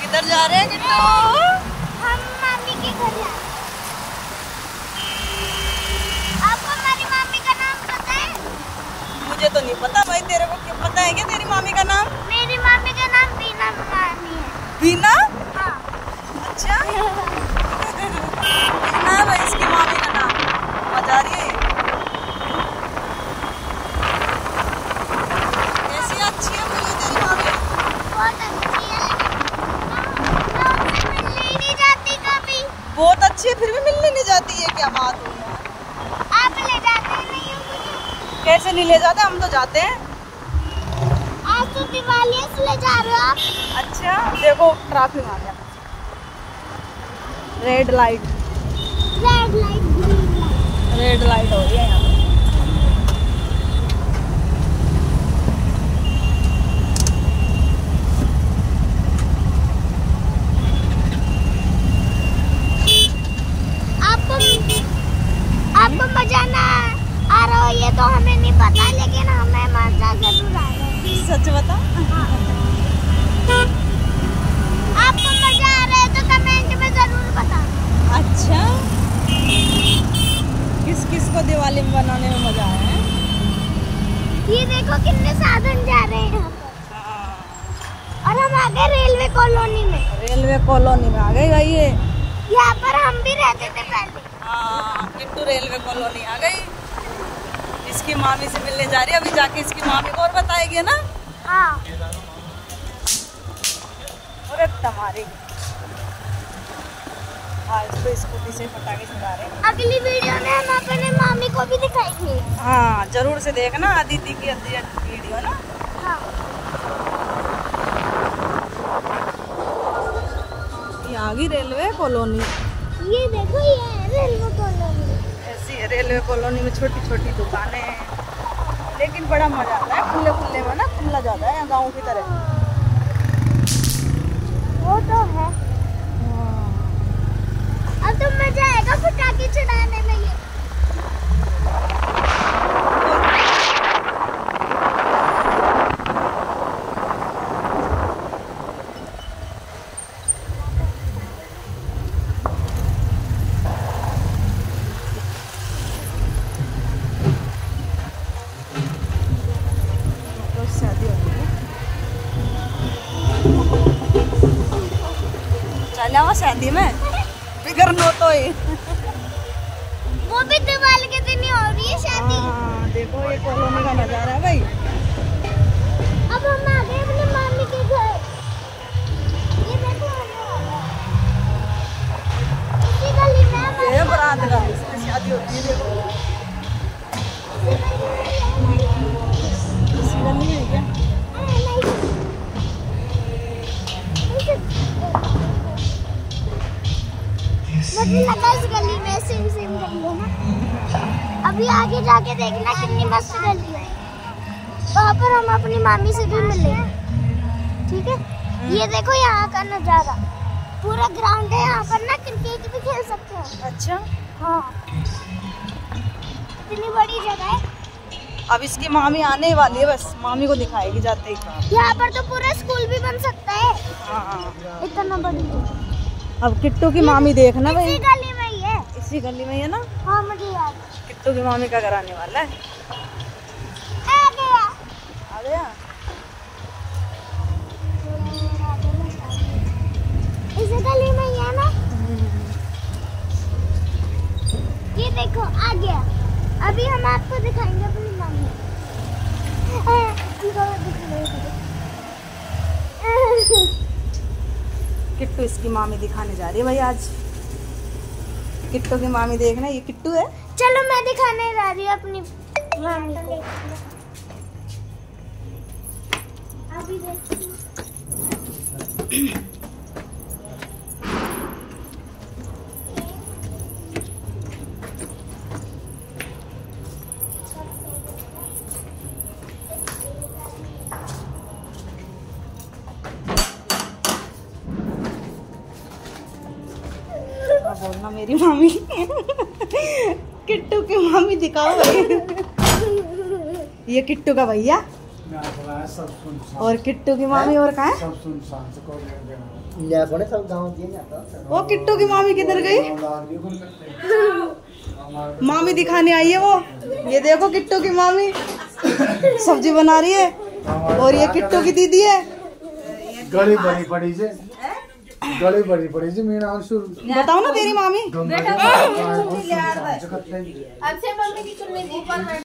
किधर जा रहे हैं किट्टू? हम मामी के घर जा रहे हैं। आपको हमारी मामी का नाम पता है? मुझे तो नहीं पता भाई, तेरे को क्या पता है क्या तेरी मामी का नाम? मेरी मामी का नाम बीना मामी है। बीना? हाँ। अच्छा। बीना है भाई इसकी मामी का नाम। मजा आ रही है। कैसी अच्छी है मुझे तेरी मामी? बहुत अच्छी है, लेकिन मिलने ही नहीं जाती कभी। बहुत अच्छी है फिर भी मिलने नहीं जाती है, क्या बात हुई है? आप ले जाते नहीं हो मुझे? कैसे नहीं ले जाते, हम तो जाते हैं। आज तो दिवाली है इसलिए जा रहे हो आप? अच्छा देखो ट्रैफिक आ गया, red light red light green light. Red light हो रही है यहाँ पे। आपको मजा ना आ रहा हो ये तो हमें नहीं पता, लेकिन हमें मजा जरूर आ रहा है। सच बता। आपको मजा आ रहा है तो कमेंट में जरूर बताना। अच्छा किस किस को दिवाली में बनाने में मजा आया है? ये देखो कितने साधन जा रहे हैं यहाँ पर। और हम आ गए रेलवे कॉलोनी में। रेलवे कॉलोनी में आ गई भाई ये। यहाँ पर हम भी रहते थे पहले। हाँ किट्टू रेलवे कॉलोनी आ गई। इसकी मामी से मिलने जा रही है, अभी जाके इसकी मामी को और बताएगी ना। हाँ। अरे तुम्हारी आज तो स्कूटी से पटाखे छुड़ा रहे हैं। अगली वीडियो में हम अपने मामी को भी दिखाएंगे। हाँ जरूर से देखना अदिति की वीडियो ना। हाँ। ये आ गई रेलवे कॉलोनी। ये देखो ये है रेलवे कॉलोनी। ऐसी है रेलवे कॉलोनी में, छोटी छोटी दुकानें हैं, लेकिन बड़ा मजा आता है खुले खुले में ना, खुला ज्यादा है गाँव की तरह। वो तो है। अब तो मजा आएगा पटाखे चढ़ाने में। ये चला शादी में फिकर नो तो ही। वो भी दिवाली के दिन ही हो रही है शादी। हाँ देखो ये कॉलोनी का नजारा है भाई। अब हम आ गए अपने मामी के घर। ये देखो इसी गली में हमारी ये बारात का इसमें शादी होती है। देखो इसी गली में है क्या? मुझे लगा इस गली में सेम सेम गली है ना। अभी आगे जाके देखना कितनी मस्त गली है। वहाँ पर हम अपनी मामी से भी मिले। ठीक है। ये देखो यहाँ का नज़ारा, पूरा ग्राउंड है यहाँ पर ना, क्रिकेट भी खेल सकते हैं। अच्छा हाँ इतनी बड़ी जगह है। अब इसकी मामी आने वाली है, बस मामी को दिखाएगी जाते ही। यहाँ पर तो पूरा स्कूल भी बन सकता है। हाँ इतना बड़ी जगह। अब किट्टू की मामी देखना भाई, इसी गली में ही है। इसी गली में ही है ना। हाँ मुझे याद है। किट्टू की मामी का घर आने वाला है। आ गया। आ गया। इसी गली में ही है ना। ये देखो आ गया। अभी हम आपको दिखाएंगे अपनी मामी। किट्टू इसकी मामी दिखाने जा रही है भाई आज। किट्टू की मामी देखना, ये किट्टू है। चलो मैं दिखाने जा रही हूँ अपनी मामी को। अभी बोलना मेरी मामी। किट्टू की मामी दिखाओ भाई। ये किट्टू का भैया। सब सुनसान। और किट्टू की मामी और कहाँ है? सब सुनसान से कोई नहीं गया। इंडिया को ने सब गांव दिए जाता। वो किट्टू की मामी किधर गई? मामी दिखाने आई है वो। ये देखो किट्टू की मामी सब्जी बना रही है और ये किट्टू की दीदी है। गली बड़ी पड़ी जे, गली बड़ी पड़ी जे। मीना अंशुल बताओ ना तेरी मामी। बेटा